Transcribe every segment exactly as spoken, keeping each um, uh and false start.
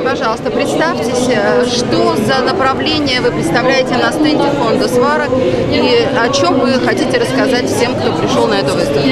пожалуйста, представьтесь, что за направление вы представляете на стенде фонда «Сварог» и о чем вы хотите рассказать всем, кто пришел на эту выставку?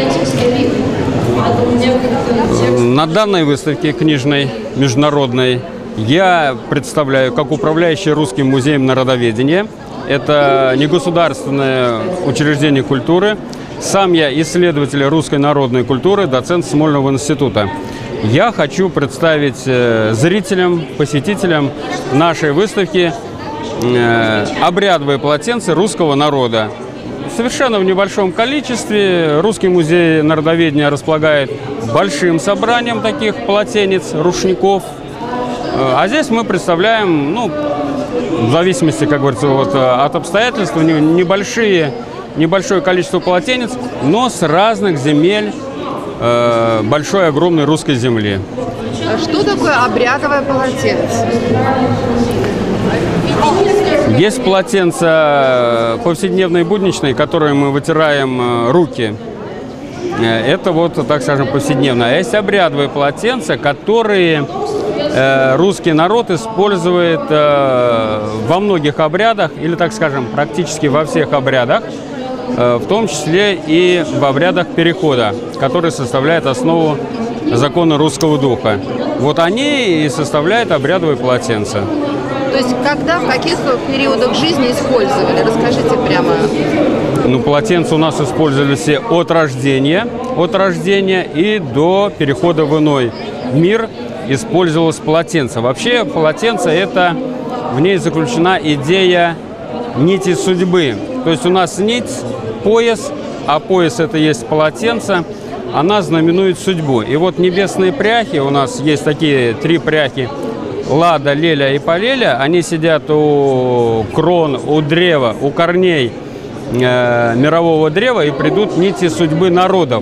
На данной выставке книжной, международной, я представляю как управляющий Русским музеем народоведения. Это негосударственное учреждение культуры. Сам я исследователь русской народной культуры, доцент Смольного института. Я хочу представить зрителям, посетителям нашей выставки обрядовые полотенца русского народа. Совершенно в небольшом количестве. Русский музей народоведения располагает большим собранием таких полотенец, рушников. А здесь мы представляем, ну, в зависимости, как говорится, вот, от обстоятельств, небольшие, небольшое количество полотенец, но с разных земель э, большой, огромной русской земли. Что такое обрядовое полотенце? Есть полотенца повседневные, будничные, которые мы вытираем руки. Это вот, так скажем, повседневно. А есть обрядовые полотенца, которые э, русский народ использует э, во многих обрядах, или, так скажем, практически во всех обрядах, э, в том числе и в обрядах перехода, которые составляют основу закона русского духа. Вот они и составляют обрядовые полотенца. То есть когда, в каких периодах жизни использовали? Расскажите прямо. Ну, полотенца у нас использовались от рождения, от рождения и до перехода в иной мир использовалось полотенце. Вообще полотенце — это, в ней заключена идея нити судьбы. То есть у нас нить, пояс, а пояс — это есть полотенце, она знаменует судьбу. И вот небесные пряхи, у нас есть такие три пряхи, Лада, Леля и Полеля, они сидят у крон, у древа, у корней э, мирового древа, и придут нити судьбы народов.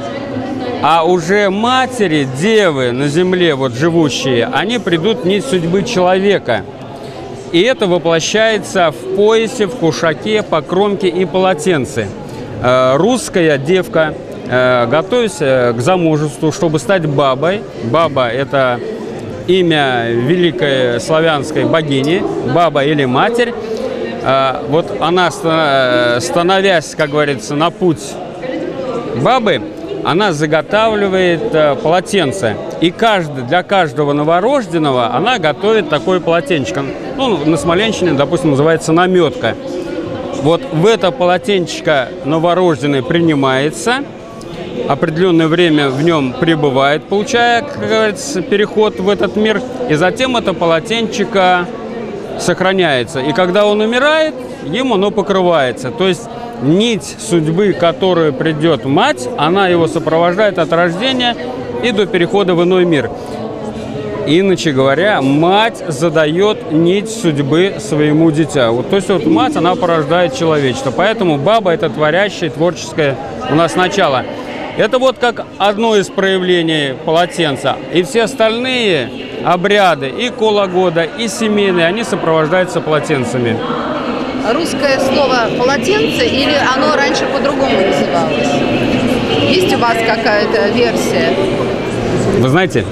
А уже матери, девы на земле вот живущие, они придут нить судьбы человека. И это воплощается в поясе, в кушаке, покромке и полотенце. Э, русская девка, э, готовясь к замужеству, чтобы стать бабой, баба — это имя великой славянской богини, баба или матерь. Вот она, становясь, как говорится, на путь бабы, она заготавливает полотенце. И каждый, для каждого новорожденного она готовит такое полотенчико. Ну, на смоленщине, допустим, называется наметка. Вот в это полотенчико новорожденный принимается, определенное время в нем пребывает, получая, как говорится, переход в этот мир, и затем это полотенчико сохраняется. И когда он умирает, им оно покрывается. То есть нить судьбы, которую придет мать, она его сопровождает от рождения и до перехода в иной мир. Иначе говоря, мать задает нить судьбы своему дитя. Вот, то есть вот мать, она порождает человечество. Поэтому баба — это творящее, творческое у нас начало. Это вот как одно из проявлений полотенца. И все остальные обряды, и кола года, и семейные, они сопровождаются полотенцами. Русское слово «полотенце» или оно раньше по-другому называлось? Есть у вас какая-то версия? Вы знаете,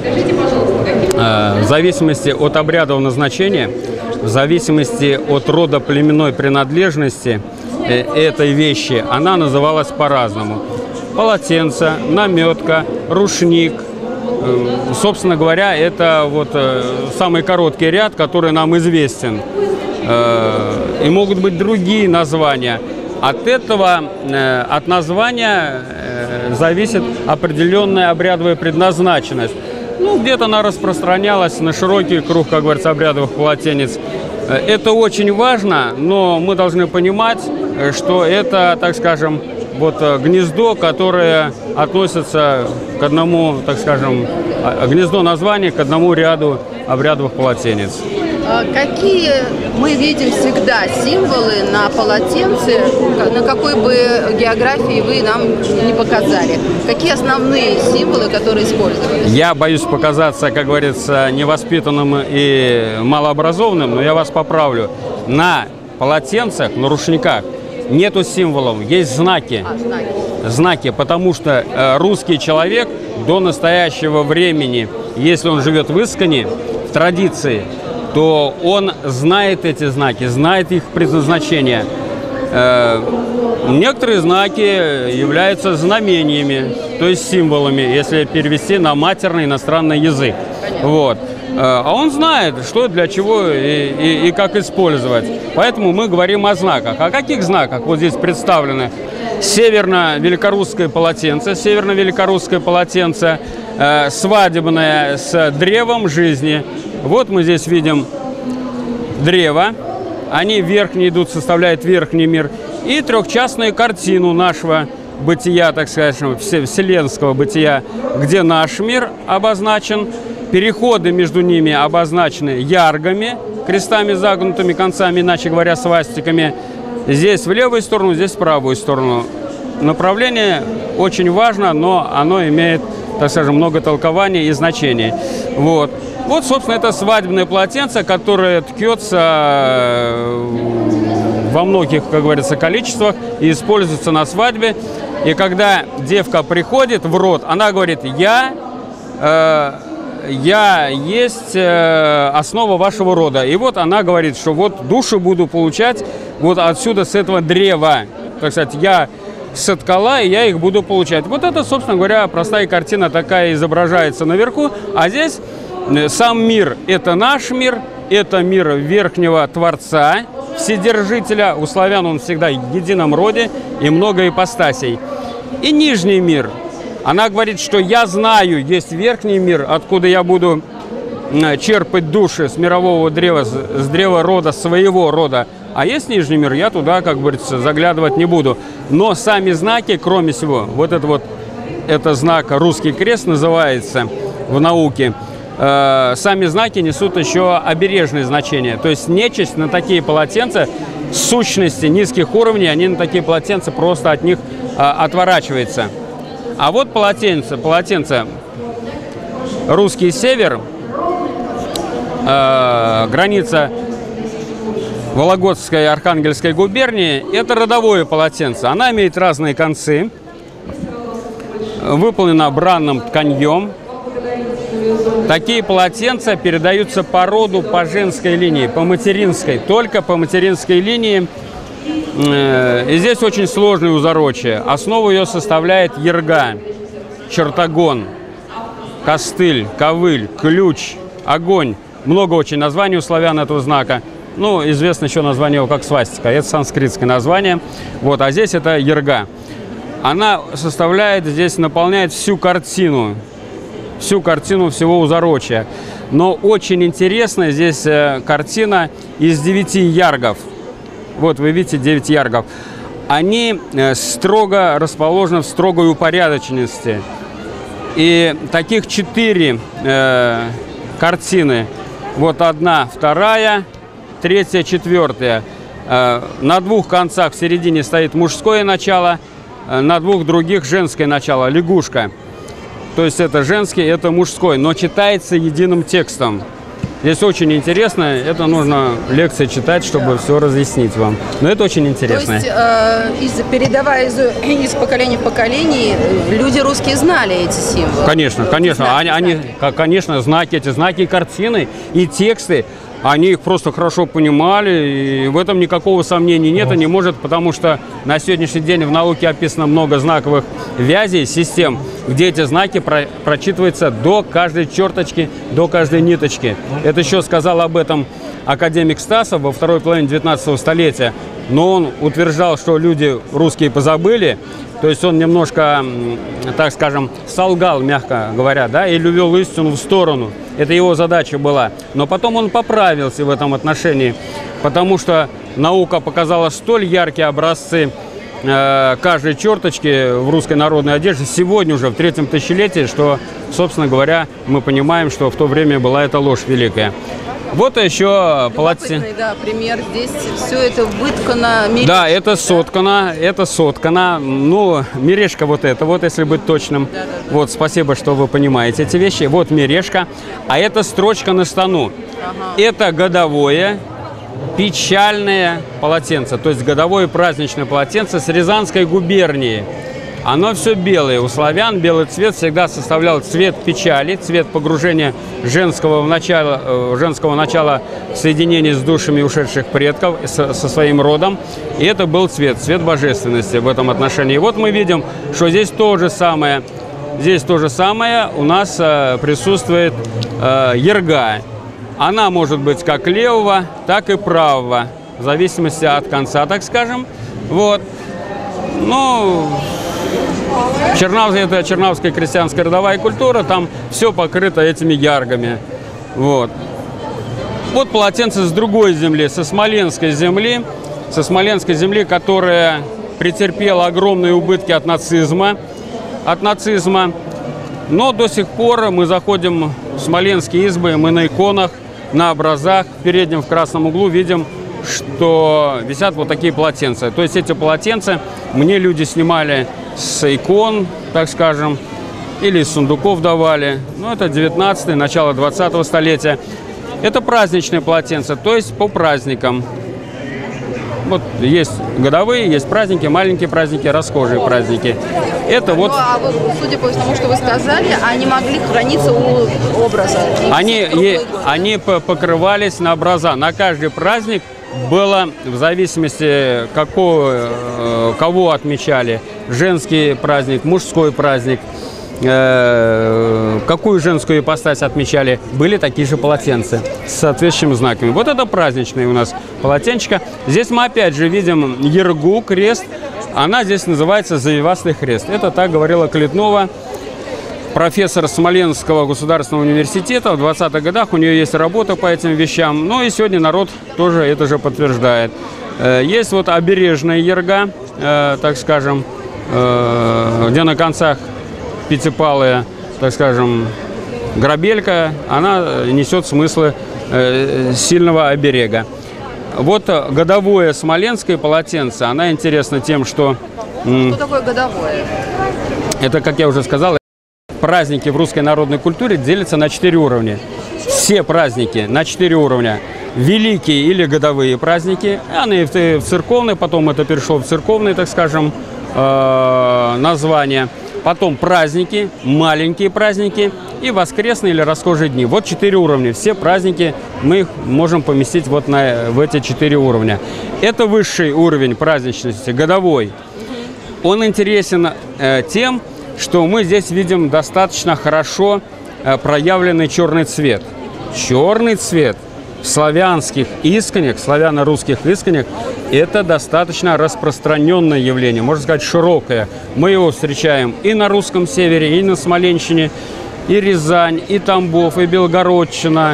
в зависимости от обрядового назначения, в зависимости от рода племенной принадлежности этой вещи, она называлась по-разному. Полотенце, наметка, рушник. Собственно говоря, это вот самый короткий ряд, который нам известен. И могут быть другие названия. От этого, от названия зависит определенная обрядовая предназначенность. Ну, где-то она распространялась на широкий круг, как говорится, обрядовых полотенец. Это очень важно, но мы должны понимать, что это, так скажем, вот гнездо, которое относится к одному, так скажем, гнездо названия, к одному ряду обрядовых полотенец. Какие мы видим всегда символы на полотенце, на какой бы географии вы нам не показали? Какие основные символы, которые использовались? Я боюсь показаться, как говорится, невоспитанным и малообразованным, но я вас поправлю. На полотенцах, на рушниках нету символов, есть знаки. А, знаки. Знаки, потому что э, русский человек до настоящего времени, если он живет в Исконе, традиции, то он знает эти знаки, знает их предназначение. Некоторые знаки являются знамениями, то есть символами, если перевести на матерный иностранный язык. Вот. А он знает, что для чего и, и, и как использовать. Поэтому мы говорим о знаках. О каких знаках? Вот здесь представлены северно-великорусское полотенце, северно-великорусское полотенце, э, свадебное с древом жизни. Вот мы здесь видим древо. Они верхние идут, составляют верхний мир. И трехчастную картину нашего бытия, так сказать, вселенского бытия, где наш мир обозначен. Переходы между ними обозначены яргами, крестами с загнутыми концами, иначе говоря, свастиками. Здесь в левую сторону, здесь в правую сторону. Направление очень важно, но оно имеет, так скажем, много толкований и значений. Вот. Вот, собственно, это свадебное полотенце, которое ткется во многих, как говорится, количествах и используется на свадьбе. И когда девка приходит в род, она говорит: я... Э, я есть э, основа вашего рода. И вот она говорит, что вот душу буду получать вот отсюда, с этого древа. Так сказать, я соткала, и я их буду получать. Вот это, собственно говоря, простая картина такая изображается наверху. А здесь сам мир – это наш мир, это мир Верхнего Творца, Вседержителя. У славян он всегда в едином роде и много ипостасей. И нижний мир. Она говорит, что я знаю, есть верхний мир, откуда я буду черпать души с мирового древа, с древа рода, своего рода. А есть нижний мир, я туда, как говорится, заглядывать не буду. Но сами знаки, кроме всего, вот это вот, это знак «Русский крест» называется в науке, э, сами знаки несут еще обережное значение. То есть нечисть на такие полотенца, сущности низких уровней, они на такие полотенца просто от них э, отворачиваются. А вот полотенце, полотенце «Русский север», э, граница Вологодской и Архангельской губернии, это родовое полотенце. Она имеет разные концы, выполнена бранным тканьем. Такие полотенца передаются по роду, по женской линии, по материнской, только по материнской линии. И здесь очень сложное узорочие. Основу ее составляет ярга, чертогон, костыль, ковыль, ключ, огонь. Много очень названий у славян этого знака. Ну, известно еще название его как свастика. Это санскритское название. Вот, а здесь это ярга. Она составляет, здесь наполняет всю картину. Всю картину всего узорочия. Но очень интересная здесь картина из девяти яргов. Вот вы видите девять яргов. Они строго расположены в строгой упорядоченности. И таких четыре э, картины. Вот одна, вторая, третья, четвертая. Э, на двух концах в середине стоит мужское начало, э, на двух других женское начало, лягушка. То есть это женский, это мужской, но читается единым текстом. Здесь очень интересно, это нужно лекции читать, чтобы все разъяснить вам. Но это очень интересно. То есть, э, из, передавая из, из поколения в поколение, люди русские знали эти символы? Конечно, конечно. Знаки, они, знаки. они, конечно, знаки, эти знаки, картины и тексты, они их просто хорошо понимали, и в этом никакого сомнения нет, и не может, потому что на сегодняшний день в науке описано много знаковых вязей, систем, где эти знаки про прочитываются до каждой черточки, до каждой ниточки. Это еще сказал об этом академик Стасов во второй половине девятнадцатого столетия, но он утверждал, что люди русские позабыли, то есть он немножко, так скажем, солгал, мягко говоря, да, или увел истину в сторону. Это его задача была. Но потом он поправился в этом отношении, потому что наука показала столь яркие образцы э, каждой черточки в русской народной одежде сегодня уже, в третьем тысячелетии, что, собственно говоря, мы понимаем, что в то время была эта ложь великая. Вот еще полотенце. Да, пример. Здесь все это выткано. Мережка, да, это соткано, это соткано. Ну, мережка вот эта, вот если быть точным. Да, да, да. Вот, спасибо, что вы понимаете эти вещи. Вот мережка. А это строчка на стану. Ага. Это годовое печальное полотенце. То есть годовое праздничное полотенце с Рязанской губернии. Оно все белое. У славян белый цвет всегда составлял цвет печали, цвет погружения женского, в начало, женского начала в соединении с душами ушедших предков, со, со своим родом. И это был цвет, цвет божественности в этом отношении. И вот мы видим, что здесь то же самое. Здесь то же самое у нас э, присутствует э, ерга. Она может быть как левого, так и правого, в зависимости от конца, так скажем. Вот. Ну, Чернав, это чернавская крестьянская родовая культура, там все покрыто этими яргами. Вот. Вот полотенце с другой земли, со Смоленской земли, со Смоленской земли, которая претерпела огромные убытки от нацизма, от нацизма. Но до сих пор мы заходим в смоленские избы, мы на иконах, на образах, в переднем в красном углу видим, что висят вот такие полотенца. То есть эти полотенца мне люди снимали с икон, так скажем, или из сундуков давали. Ну, это девятнадцатое, начало двадцатого столетия. Это праздничные полотенца, то есть по праздникам. Вот есть годовые, есть праздники, маленькие праздники, расхожие праздники. Это вот... Ну, а вы, судя по тому, что вы сказали, они могли храниться у образа? Они, и, они покрывались на образа. На каждый праздник было, в зависимости, какого, кого отмечали, женский праздник, мужской праздник, э, какую женскую ипостась отмечали, были такие же полотенца с соответствующими знаками. Вот это праздничные у нас полотенчика. Здесь мы опять же видим ергу, крест. Она здесь называется завивастый хрест. Это так говорила Клетнова, профессор Смоленского государственного университета. В двадцатых годах у нее есть работа по этим вещам. Ну и сегодня народ тоже это же подтверждает. Есть вот обережная ерга, так скажем, где на концах пятипалая, так скажем, грабелька. Она несет смыслы сильного оберега. Вот годовое смоленское полотенце. Она интересна тем, что... Что такое годовое? Это, как я уже сказал, праздники в русской народной культуре делятся на четыре уровня. Все праздники на четыре уровня. Великие или годовые праздники. Они в церковные, потом это перешло в церковные, так скажем, названия. Потом праздники, маленькие праздники и воскресные или расхожие дни. Вот четыре уровня. Все праздники мы их можем поместить вот на, в эти четыре уровня. Это высший уровень праздничности, годовой. Он интересен э, тем, что мы здесь видим достаточно хорошо э, проявленный черный цвет. Черный цвет в славянских исконях, славяно-русских исконях, это достаточно распространенное явление, можно сказать, широкое. Мы его встречаем и на русском севере, и на Смоленщине, и Рязань, и Тамбов, и Белгородчина,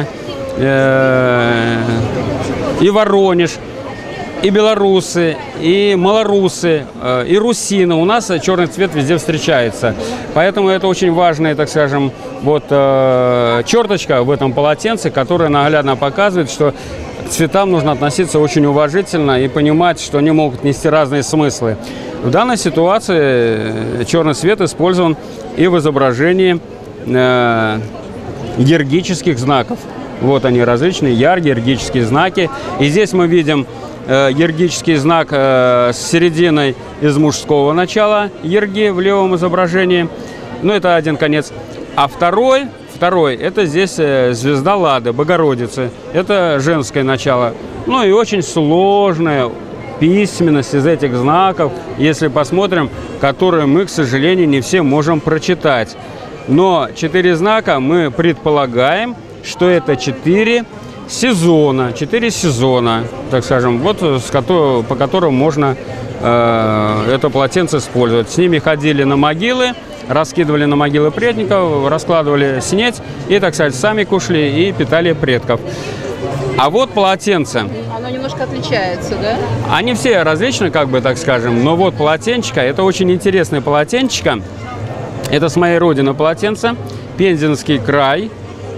э, и Воронеж, и белорусы, и малорусы, э, и русины. У нас черный цвет везде встречается. Поэтому это очень важная, так скажем, вот э, черточка в этом полотенце, которая наглядно показывает, что к цветам нужно относиться очень уважительно и понимать, что они могут нести разные смыслы. В данной ситуации черный цвет использован и в изображении э, ергических знаков. Вот они, различные яркие ергические знаки. И здесь мы видим э, ергический знак э, с серединой из мужского начала ерги в левом изображении. Ну, это один конец. А второй, второй, это здесь звезда Лады, Богородицы. Это женское начало. Ну и очень сложная письменность из этих знаков, если посмотрим, которые мы, к сожалению, не все можем прочитать. Но четыре знака мы предполагаем, что это четыре сезона, четыре сезона, так скажем, вот с которого, по которым можно э, это полотенце использовать. С ними ходили на могилы, раскидывали на могилы предков, раскладывали снеть и, так сказать, сами кушали и питали предков. А вот полотенце. Оно немножко отличается, да? Они все различны, как бы, так скажем, но вот полотенчика, это очень интересное полотенчика. Это с моей родины полотенце, Пензенский край,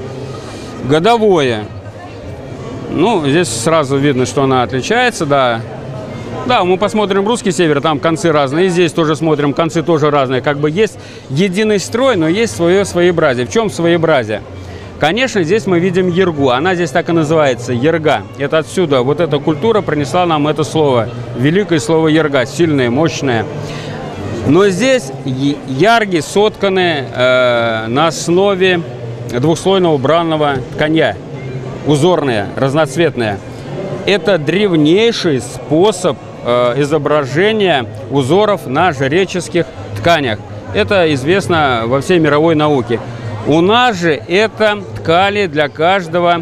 годовое. Ну, здесь сразу видно, что она отличается, да. Да, мы посмотрим русский север, там концы разные. И здесь тоже смотрим, концы тоже разные. Как бы есть единый строй, но есть свое своеобразие. В чем своеобразие? Конечно, здесь мы видим ергу. Она здесь так и называется, ерга. Это отсюда, вот эта культура принесла нам это слово. Великое слово ерга, сильное, мощное. Но здесь ярги сотканы э, на основе двухслойного бранного тканя, узорные, разноцветные. Это древнейший способ э, изображения узоров на жреческих тканях. Это известно во всей мировой науке. У нас же это ткали для каждого,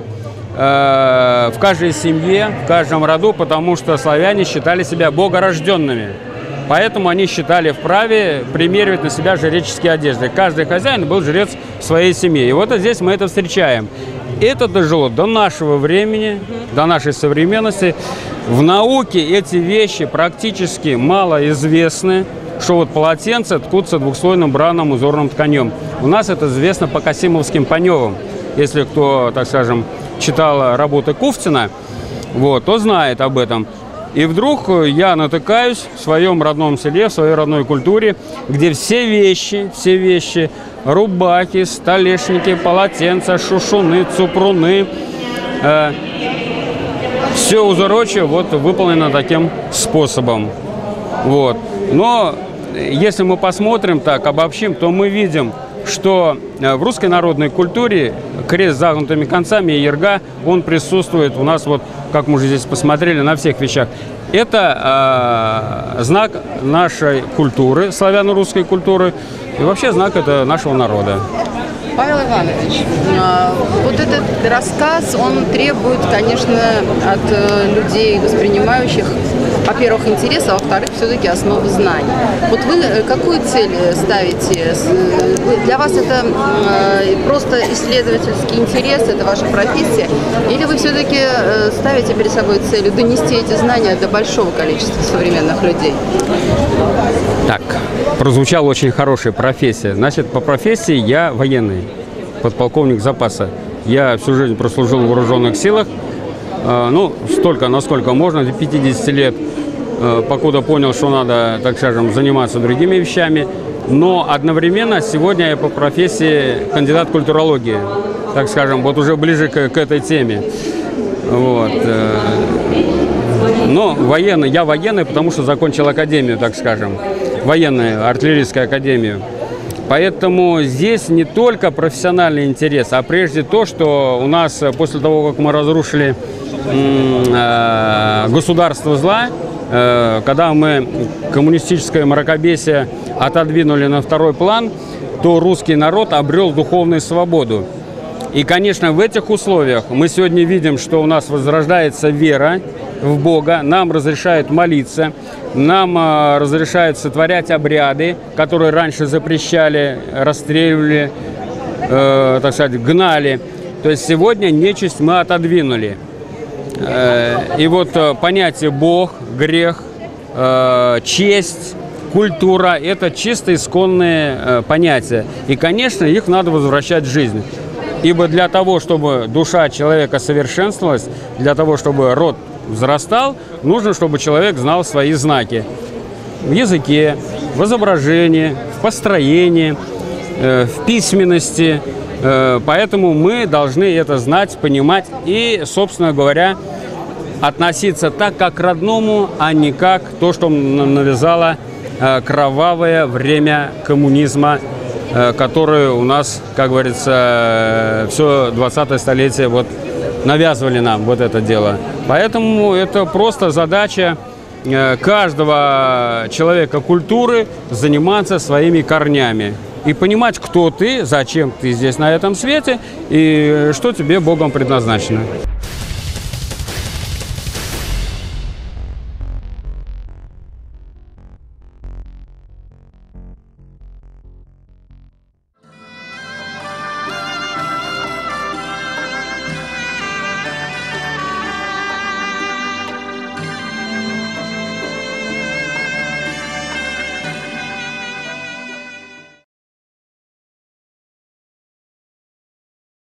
э, в каждой семье, в каждом роду, потому что славяне считали себя богорожденными. Поэтому они считали вправе примеривать на себя жреческие одежды. Каждый хозяин был жрец в своей семье. И вот здесь мы это встречаем. Это дожило до нашего времени, до нашей современности. В науке эти вещи практически мало известны, что вот полотенце ткутся двухслойным бранным узорным тканем. У нас это известно по Касимовским Паневым. Если кто, так скажем, читал работы Куфтина, вот, то знает об этом. И вдруг я натыкаюсь в своем родном селе, в своей родной культуре, где все вещи, все вещи, рубахи, столешники, полотенца, шушуны, цупруны, э, все узорочие вот выполнено таким способом. Вот. Но если мы посмотрим так, обобщим, то мы видим, что в русской народной культуре крест с загнутыми концами и ярга, он присутствует у нас, вот, как мы уже здесь посмотрели, на всех вещах. Это э, знак нашей культуры, славяно-русской культуры, и вообще знак это нашего народа. Павел Иванович, вот этот рассказ, он требует, конечно, от людей, воспринимающих, во-первых, интереса, а во-вторых, все-таки основы знаний. Вот вы какую цель ставите? Для вас это просто исследовательский интерес, это ваша профессия? Или вы все-таки ставите перед собой целью донести эти знания до большого количества современных людей? Так, прозвучала очень хорошая профессия. Значит, по профессии я военный, подполковник запаса. Я всю жизнь прослужил в вооруженных силах. Ну, столько, насколько можно, до пятидесяти лет, покуда понял, что надо, так скажем, заниматься другими вещами. Но одновременно сегодня я по профессии кандидат культурологии, так скажем, вот уже ближе к, к этой теме. Вот. Но военный, я военный, потому что закончил академию, так скажем, военную, артиллерийскую академию. Поэтому здесь не только профессиональный интерес, а прежде то, что у нас после того, как мы разрушили э, государство зла, э, когда мы коммунистическое мракобесие отодвинули на второй план, то русский народ обрел духовную свободу. И, конечно, в этих условиях мы сегодня видим, что у нас возрождается вера в Бога, нам разрешают молиться, нам э, разрешают сотворять обряды, которые раньше запрещали, расстреливали, э, так сказать, гнали. То есть сегодня нечисть мы отодвинули. Э, и вот э, понятие Бог, грех, э, честь, культура – это чисто исконные э, понятия. И, конечно, их надо возвращать в жизнь. Ибо для того, чтобы душа человека совершенствовалась, для того, чтобы род взрастал, нужно, чтобы человек знал свои знаки в языке, в изображении, в построении, э, в письменности. Э, поэтому мы должны это знать, понимать и, собственно говоря, относиться так, как к родному, а не как то, что нам навязало э, кровавое время коммунизма, э, которое у нас, как говорится, э, все двадцатое столетие вот навязывали нам вот это дело. Поэтому это просто задача каждого человека культуры заниматься своими корнями и понимать, кто ты, зачем ты здесь на этом свете и что тебе Богом предназначено.